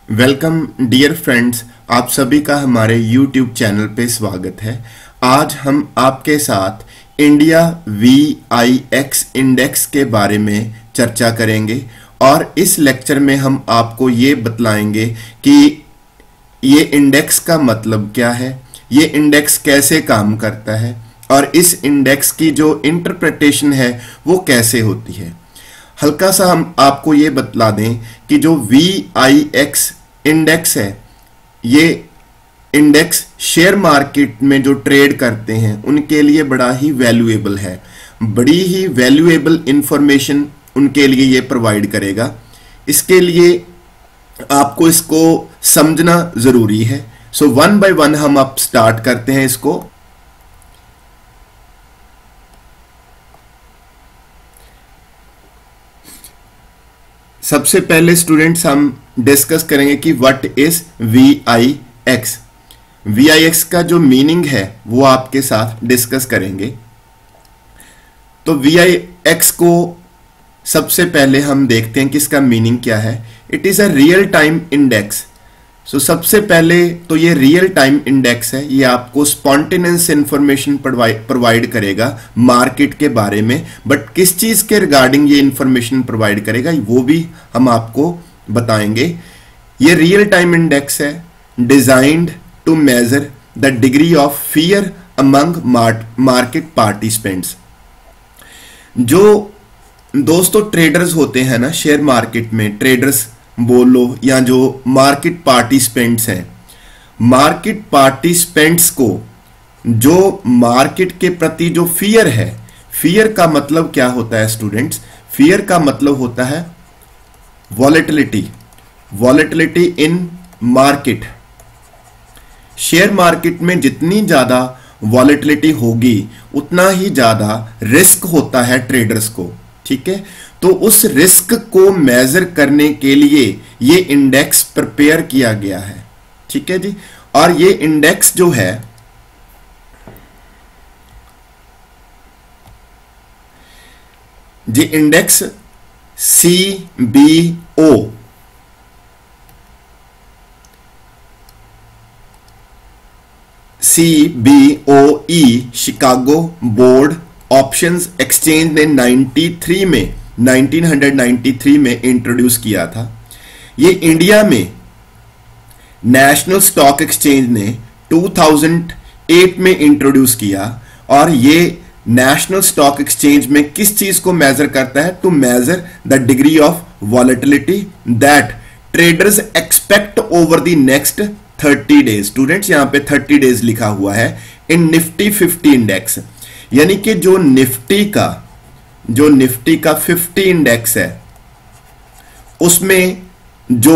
Welcome dear friends, आप सभी का हमारे YouTube चैनल पे स्वागत है। आज हम आपके साथ इंडिया VIX इंडेक्स के बारे में चर्चा करेंगे और इस लेक्चर में हम आपको ये बतलाएंगे कि ये इंडेक्स का मतलब क्या है, ये इंडेक्स कैसे काम करता है और इस इंडेक्स की जो इंटरप्रिटेशन है वो कैसे होती है। हल्का सा हम आपको ये बतला दें कि जो VIX इंडेक्स है, ये इंडेक्स शेयर मार्केट में जो ट्रेड करते हैं उनके लिए बड़ा ही वैल्यूएबल है, बड़ी ही वैल्यूएबल इंफॉर्मेशन उनके लिए ये प्रोवाइड करेगा। इसके लिए आपको इसको समझना ज़रूरी है। सो वन बाय वन हम अब स्टार्ट करते हैं इसको। सबसे पहले स्टूडेंट्स हम डिस्कस करेंगे कि व्हाट इज VIX। VIX का जो मीनिंग है वो आपके साथ डिस्कस करेंगे। तो VIX को सबसे पहले हम देखते हैं कि इसका मीनिंग क्या है। It is a real time index. So सबसे पहले तो ये रियल टाइम इंडेक्स है, ये आपको स्पॉन्टेनियस इंफॉर्मेशन प्रोवाइड करेगा मार्केट के बारे में, बट किस चीज के रिगार्डिंग ये इंफॉर्मेशन प्रोवाइड करेगा वो भी हम आपको बताएंगे। ये रियल टाइम इंडेक्स है, designed to measure the degree of fear among market participants. जो दोस्तों ट्रेडर्स होते हैं ना शेयर मार्केट में, ट्रेडर्स बोलो या जो मार्केट पार्टिसिपेंट्स हैं, मार्केट पार्टिसिपेंट्स को जो मार्केट के प्रति जो फियर है, फियर का मतलब क्या होता है स्टूडेंट्स? फियर का मतलब होता है volatility, volatility in market. Share market में जितनी ज्यादा वॉलेटिलिटी होगी उतना ही ज्यादा रिस्क होता है ट्रेडर्स को, ठीक है। तो उस रिस्क को मेजर करने के लिए ये इंडेक्स प्रिपेयर किया गया है, ठीक है जी। और ये इंडेक्स जो है जी, index CBOE Chicago board options exchange ने 1993 में इंट्रोड्यूस किया था। ये इंडिया में नेशनल स्टॉक एक्सचेंज ने 2008 में इंट्रोड्यूस किया। और ये नेशनल स्टॉक एक्सचेंज में किस चीज को मेजर करता है? To measure the degree of volatility that traders expect over the next 30 days. Students यहां पे 30 डेज लिखा हुआ है इन निफ्टी 50 इंडेक्स, यानी कि जो निफ्टी का 50 इंडेक्स है उसमें जो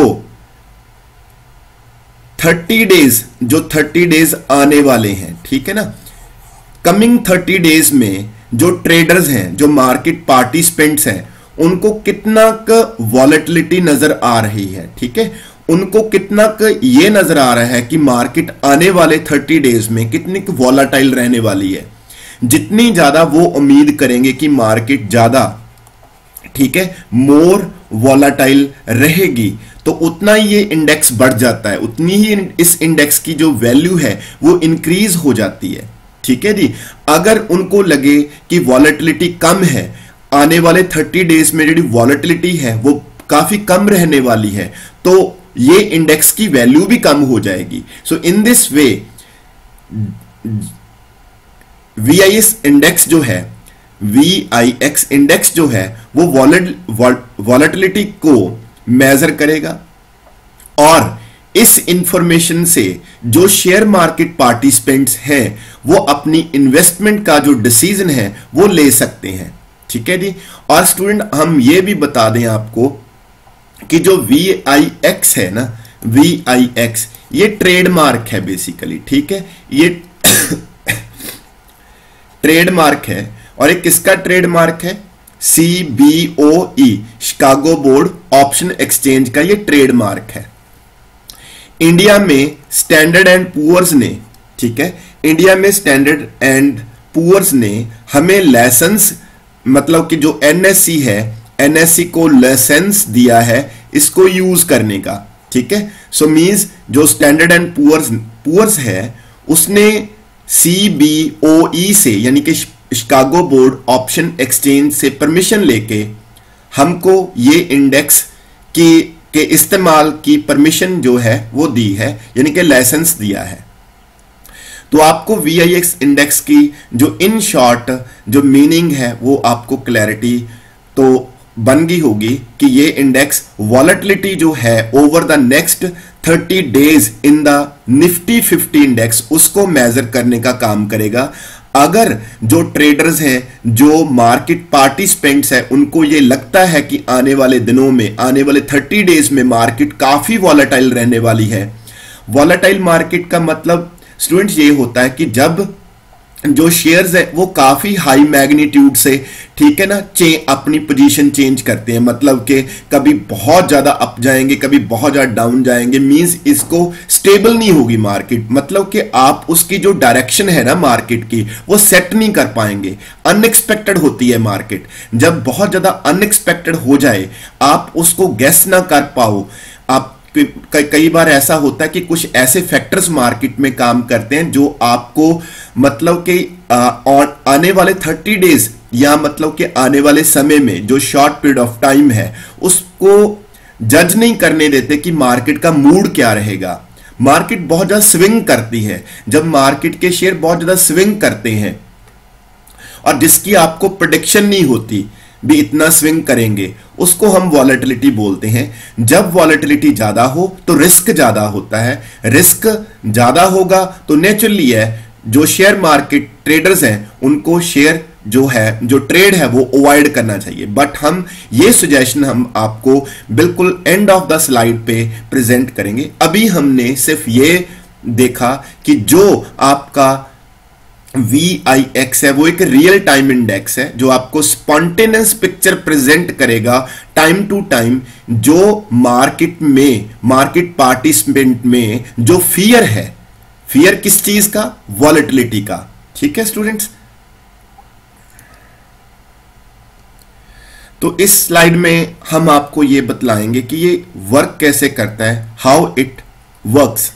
30 डेज आने वाले हैं, ठीक है ना। कमिंग 30 डेज में जो ट्रेडर्स हैं, जो मार्केट पार्टिसिपेंट्स हैं, उनको कितना वॉलेटिलिटी नजर आ रही है, ठीक है। उनको कितना ये नजर आ रहा है कि मार्केट आने वाले 30 डेज में कितनी वॉलेटाइल रहने वाली है। जितनी ज्यादा वो उम्मीद करेंगे कि मार्केट ज्यादा, ठीक है, मोर वॉलेटाइल रहेगी, तो उतना ही ये इंडेक्स बढ़ जाता है, उतनी ही इस इंडेक्स की जो वैल्यू है वो इंक्रीज हो जाती है, ठीक है जी। अगर उनको लगे कि वॉलेटिलिटी कम है, आने वाले 30 डेज में जो वॉलेटिलिटी है वो काफी कम रहने वाली है, तो ये इंडेक्स की वैल्यू भी कम हो जाएगी। So in this way VIX index जो है वो वॉलेटिलिटी को मेजर करेगा और इस इंफॉर्मेशन से जो शेयर मार्केट पार्टिसिपेंट्स हैं वो अपनी इन्वेस्टमेंट का जो डिसीजन है वो ले सकते हैं, ठीक है जी। और स्टूडेंट हम ये भी बता दें आपको कि जो VIX है ना, VIX ये ट्रेडमार्क है बेसिकली, ठीक है। ये ट्रेडमार्क है और एक किसका ट्रेडमार्क है? CBOE Chicago board option exchange का ये ट्रेडमार्क है। इंडिया में स्टैंडर्ड एंड पुअर्स ने, ठीक है, इंडिया में स्टैंडर्ड एंड पुअर्स ने हमें लाइसेंस, मतलब कि जो NSE है, NSE को लाइसेंस दिया है इसको यूज करने का, ठीक है। सो मींस जो स्टैंडर्ड एंड पुअर्स है उसने CBOE से यानी कि शिकागो बोर्ड ऑप्शन एक्सचेंज से परमिशन लेके हमको ये इंडेक्स के इस्तेमाल की परमिशन जो है वो दी है, यानी कि लाइसेंस दिया है। तो आपको VIX इंडेक्स की जो इन शॉर्ट जो मीनिंग है वो आपको क्लैरिटी तो बन गई होगी कि ये इंडेक्स वॉलेटिलिटी जो है over the next 30 days in the Nifty 50 index उसको मेजर करने का काम करेगा। अगर जो ट्रेडर्स हैं, जो मार्केट पार्टिसिपेंट्स हैं, उनको ये लगता है कि आने वाले दिनों में, आने वाले 30 डेज में मार्केट काफी वॉलेटाइल रहने वाली है। वॉलेटाइल मार्केट का मतलब स्टूडेंट्स ये होता है कि जब जो शेयर्स है वो काफी हाई मैग्नीट्यूड से, ठीक है ना, अपनी पोजीशन चेंज करते हैं, मतलब कि कभी बहुत ज्यादा अप जाएंगे, कभी बहुत ज्यादा डाउन जाएंगे, मींस इसको स्टेबल नहीं होगी मार्केट, मतलब कि आप उसकी जो डायरेक्शन है ना मार्केट की वो सेट नहीं कर पाएंगे। अनएक्सपेक्टेड होती है मार्केट, जब बहुत ज्यादा अनएक्सपेक्टेड हो जाए, आप उसको गेस ना कर पाओ, आप कई बार ऐसा होता है कि कुछ ऐसे फैक्टर्स मार्केट में काम करते हैं जो आपको मतलब कि आने वाले 30 डेज या मतलब कि आने वाले समय में जो शॉर्ट पीरियड ऑफ टाइम है उसको जज नहीं करने देते कि मार्केट का मूड क्या रहेगा। मार्केट बहुत ज्यादा स्विंग करती है, जब मार्केट के शेयर बहुत ज्यादा स्विंग करते हैं और जिसकी आपको प्रेडिक्शन नहीं होती भी इतना स्विंग करेंगे, उसको हम वॉलेटिलिटी बोलते हैं। जब वॉलेटिलिटी ज्यादा हो तो रिस्क ज्यादा होता है, रिस्क ज्यादा होगा तो नेचुरली है जो शेयर मार्केट ट्रेडर्स हैं उनको शेयर जो है, जो ट्रेड है वो अवॉइड करना चाहिए। बट हम ये सजेशन हम आपको बिल्कुल एंड ऑफ द स्लाइड पे प्रेजेंट करेंगे। अभी हमने सिर्फ ये देखा कि जो आपका VIX है वो एक रियल टाइम इंडेक्स है जो आपको स्पॉन्टेनियस पिक्चर प्रेजेंट करेगा टाइम टू टाइम, जो मार्केट में, मार्केट पार्टिसिपेंट में जो फियर है, फियर किस चीज का, वॉलेटिलिटी का। ठीक है स्टूडेंट्स, तो इस स्लाइड में हम आपको ये बतलाएंगे कि ये वर्क कैसे करता है, हाउ इट वर्क्स।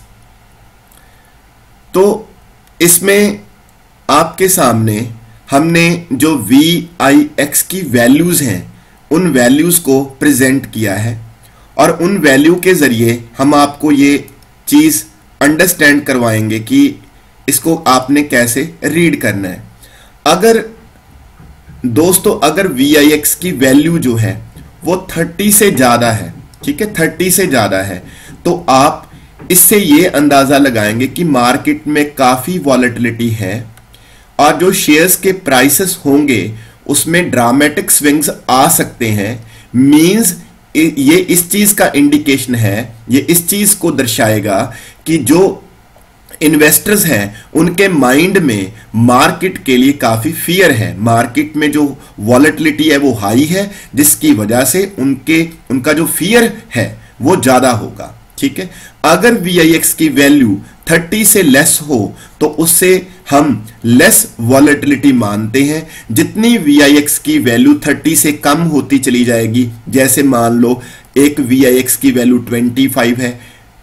तो इसमें आपके सामने हमने जो VIX की वैल्यूज हैं उन वैल्यूज को प्रेजेंट किया है और उन वैल्यू के जरिए हम आपको ये चीज अंडरस्टैंड करवाएंगे कि इसको आपने कैसे रीड करना है। अगर दोस्तों अगर VIX की वैल्यू जो है वो 30 से ज्यादा है, ठीक है, 30 से ज्यादा है, तो आप इससे ये अंदाजा लगाएंगे कि मार्केट में काफी वॉलेटिलिटी है और जो शेयर्स के प्राइसेस होंगे उसमें ड्रामेटिक स्विंग्स आ सकते हैं। मींस ये इस चीज का इंडिकेशन है, ये इस चीज को दर्शाएगा कि जो इन्वेस्टर्स हैं उनके माइंड में मार्केट के लिए काफी फियर है, मार्केट में जो वॉलेटिलिटी है वो हाई है, जिसकी वजह से उनका जो फियर है वो ज्यादा होगा। ठीक है, अगर VIX की वैल्यू 30 से लेस हो तो उससे हम लेस वॉलेटिलिटी मानते हैं। जितनी VIX की वैल्यू 30 से कम होती चली जाएगी, जैसे मान लो एक VIX की वैल्यू 25 है,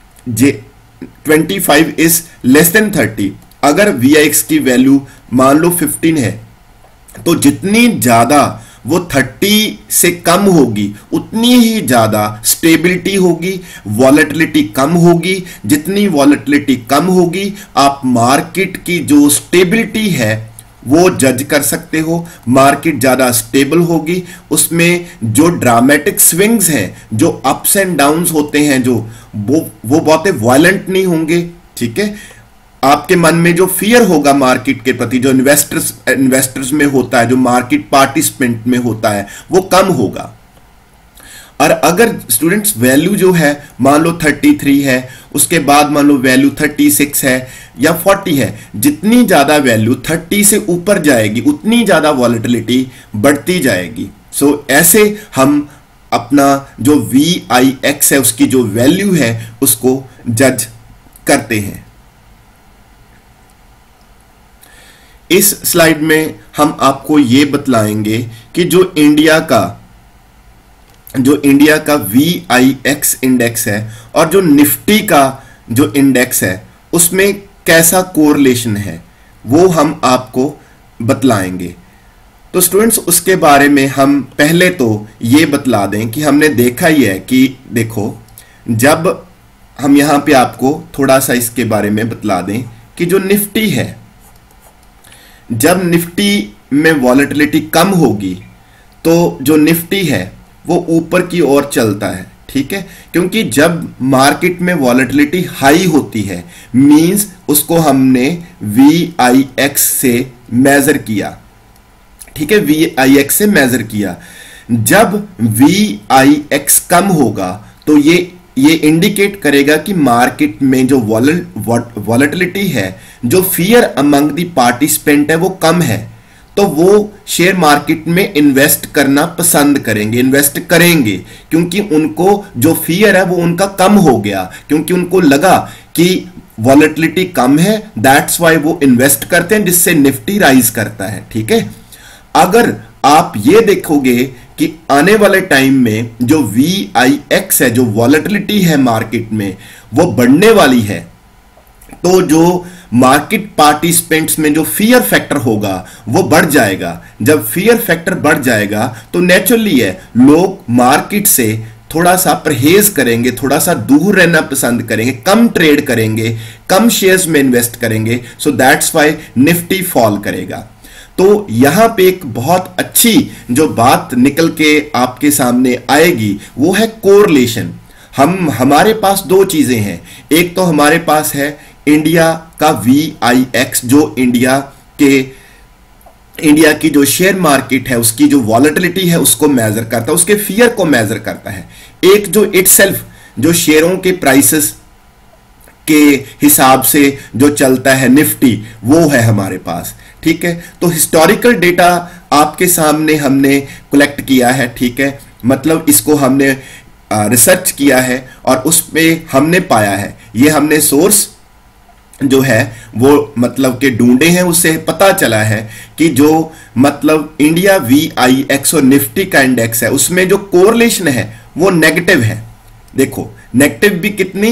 25 इज लेस देन 30, अगर VIX की वैल्यू मान लो 15 है तो जितनी ज्यादा वो 30 से कम होगी उतनी ही ज्यादा स्टेबिलिटी होगी, वॉलेटिलिटी कम होगी। जितनी वॉलेटिलिटी कम होगी आप मार्केट की जो स्टेबिलिटी है वो जज कर सकते हो, मार्केट ज्यादा स्टेबल होगी, उसमें जो ड्रामेटिक स्विंग्स हैं, जो अप्स एंड डाउन्स होते हैं, जो वो बहुत वायलेंट नहीं होंगे। ठीक है, आपके मन में जो फियर होगा मार्केट के प्रति, जो इन्वेस्टर्स में होता है, जो मार्केट पार्टिसिपेंट में होता है, वो कम होगा। और अगर स्टूडेंट्स वैल्यू जो है मान लो 33 है, उसके बाद मान लो वैल्यू 36 है या 40 है, जितनी ज्यादा वैल्यू 30 से ऊपर जाएगी उतनी ज्यादा वॉलेटिलिटी बढ़ती जाएगी। सो ऐसे हम अपना जो VIX है उसकी जो वैल्यू है उसको जज करते हैं। इस स्लाइड में हम आपको ये बतलाएंगे कि जो इंडिया का जो इंडिया का VIX इंडेक्स है और जो निफ्टी का जो इंडेक्स है उसमें कैसा कोरिलेशन है वो हम आपको बतलाएंगे। तो स्टूडेंट्स उसके बारे में हम पहले तो ये बतला दें कि हमने देखा ही है कि देखो, जब हम यहां पे आपको थोड़ा सा इसके बारे में बतला दें कि जो निफ्टी है, जब निफ्टी में वॉलेटिलिटी कम होगी तो जो निफ्टी है वो ऊपर की ओर चलता है, ठीक है। क्योंकि जब मार्केट में वॉलेटिलिटी हाई होती है मींस उसको हमने VIX से मेजर किया, ठीक है, VIX से मेजर किया। जब VIX कम होगा तो ये इंडिकेट करेगा कि मार्केट में जो वॉलेटिलिटी है, जो फियर अमंग द पार्टिसिपेंट है वो कम है, तो वो शेयर मार्केट में इन्वेस्ट करना पसंद करेंगे, इन्वेस्ट करेंगे, क्योंकि उनको जो फियर है वो उनका कम हो गया, क्योंकि उनको लगा कि वॉलेटिलिटी कम है, दैट्स वाई वो इन्वेस्ट करते हैं, जिससे निफ्टी राइज करता है, ठीक है। अगर आप ये देखोगे कि आने वाले टाइम में जो VIX है, जो वॉलेटिलिटी है मार्केट में वो बढ़ने वाली है, तो जो मार्केट पार्टिसिपेंट्स में जो फियर फैक्टर होगा वो बढ़ जाएगा। जब फियर फैक्टर बढ़ जाएगा तो नेचुरली है लोग मार्केट से थोड़ा सा परहेज करेंगे, थोड़ा सा दूर रहना पसंद करेंगे, कम ट्रेड करेंगे, कम शेयर्स में इन्वेस्ट करेंगे। So that's why Nifty fall करेगा। तो यहां पे एक बहुत अच्छी जो बात निकल के आपके सामने आएगी वो है कोरिलेशन। हमारे पास दो चीजें हैं, एक तो हमारे पास है इंडिया का VIX जो इंडिया की जो शेयर मार्केट है उसकी जो वॉलेटिलिटी है उसको मेजर करता है, उसके फियर को मेजर करता है। एक जो इटसेल्फ जो शेयरों के प्राइसेस के हिसाब से जो चलता है निफ्टी, वो है हमारे पास, ठीक है। तो हिस्टोरिकल डेटा आपके सामने हमने कलेक्ट किया है, ठीक है, मतलब इसको हमने रिसर्च किया है और उसमें हमने पाया है, ये हमने सोर्स जो है वो मतलब के ढूंढे हैं, उससे पता चला है कि जो मतलब इंडिया VIX और निफ्टी का इंडेक्स है उसमें जो कोरिलेशन है वो नेगेटिव है। देखो नेगेटिव भी कितनी,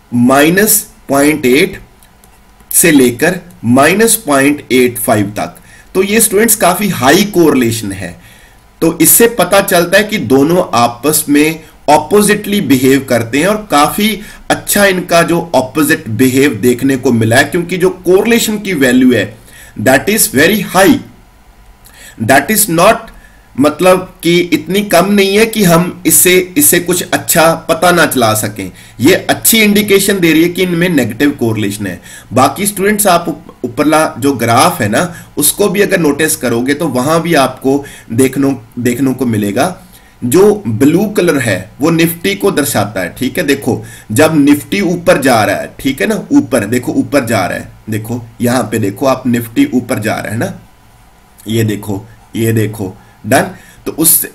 -0.8 से लेकर -0.85 तक। तो ये स्टूडेंट्स काफी हाई कोरिलेशन है। तो इससे पता चलता है कि दोनों आपस में ऑपोजिटली बिहेव करते हैं और काफी अच्छा इनका जो ऑपोजिट बिहेव देखने को मिला है, क्योंकि जो कोरिलेशन की वैल्यू है that is very high, that is not मतलब कि इतनी कम नहीं है कि हम इससे कुछ अच्छा पता ना चला सकें। ये अच्छी इंडिकेशन दे रही है कि इनमें नेगेटिव कोरिलेशन है। बाकी स्टूडेंट्स आप ऊपरला जो ग्राफ है ना उसको भी अगर नोटिस करोगे तो वहां भी आपको देखने को मिलेगा, जो ब्लू कलर है वो निफ्टी को दर्शाता है, ठीक है। देखो जब निफ्टी ऊपर जा रहा है, ठीक है ना, ऊपर देखो, ऊपर जा रहा है, देखो यहां पे देखो आप, निफ्टी ऊपर जा रहा है ना, ये देखो डन। तो उससे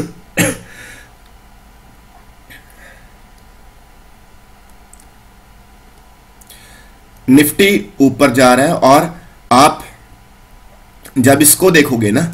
निफ्टी ऊपर जा रहा है और आप जब इसको देखोगे ना,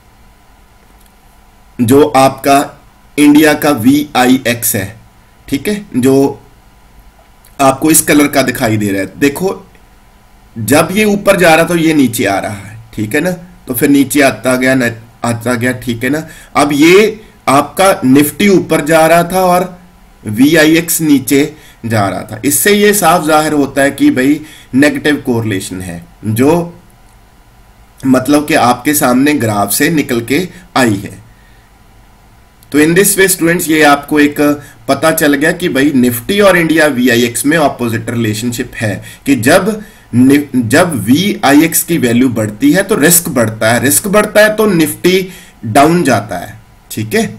जो आपका इंडिया का VIX है, ठीक है, जो आपको इस कलर का दिखाई दे रहा है, देखो जब ये ऊपर जा रहा तो ये नीचे आ रहा है, ठीक है ना, तो फिर नीचे आता गया, ठीक है ना। अब ये आपका निफ्टी ऊपर जा रहा था और VIX नीचे जा रहा था। इससे ये साफ जाहिर होता है कि भाई नेगेटिव कोरिलेशन है, जो मतलब कि आपके सामने ग्राफ से निकल के आई है। तो इन दिस वे स्टूडेंट्स ये आपको एक पता चल गया कि भाई निफ्टी और इंडिया VIX में ऑपोजिट रिलेशनशिप है, कि जब VIX की वैल्यू बढ़ती है तो रिस्क बढ़ता है, रिस्क बढ़ता है तो निफ्टी डाउन जाता है, ठीक है।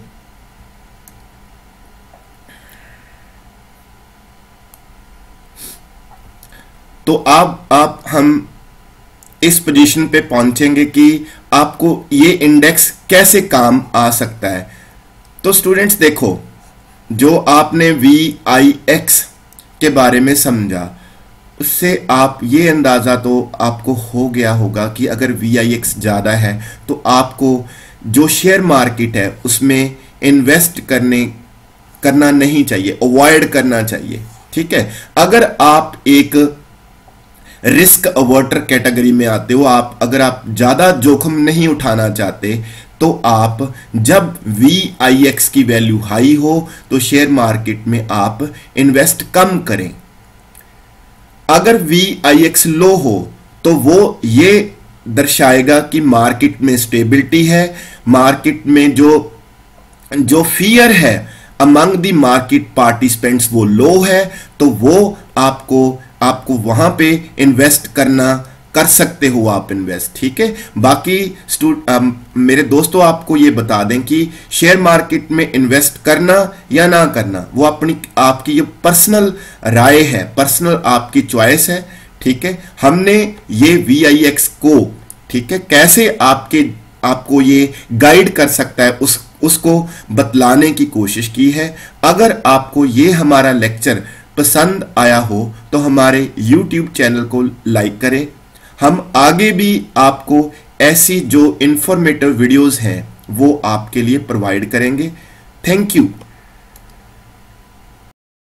तो अब हम इस पोजीशन पे पहुंचेंगे कि आपको ये इंडेक्स कैसे काम आ सकता है। तो स्टूडेंट्स देखो, जो आपने VIX के बारे में समझा उससे आप ये अंदाजा तो आपको हो गया होगा कि अगर VIX ज्यादा है तो आपको जो शेयर मार्केट है उसमें इन्वेस्ट करना नहीं चाहिए, अवॉइड करना चाहिए। ठीक है, अगर आप एक रिस्क अवर्टर कैटेगरी में आते हो, अगर आप ज्यादा जोखिम नहीं उठाना चाहते, तो आप जब VIX की वैल्यू हाई हो तो शेयर मार्केट में आप इन्वेस्ट कम करें। अगर VIX लो हो तो वो ये दर्शाएगा कि मार्केट में स्टेबिलिटी है, मार्केट में जो फियर है अमंग द मार्केट पार्टिसिपेंट्स वो लो है, तो वो आपको वहां पे इन्वेस्ट कर सकते हो आप इन्वेस्ट। ठीक है, बाकी मेरे दोस्तों आपको ये बता दें कि शेयर मार्केट में इन्वेस्ट करना या ना करना वो आपकी ये पर्सनल राय है, पर्सनल आपकी चॉइस है। ठीक है, हमने ये VIX को, ठीक है, कैसे आपको ये गाइड कर सकता है उसको बतलाने की कोशिश की है। अगर आपको ये हमारा लेक्चर पसंद आया हो तो हमारे YouTube चैनल को लाइक करें। हम आगे भी आपको ऐसी जो इंफॉर्मेटिव वीडियोस हैं वो आपके लिए प्रोवाइड करेंगे। Thank you.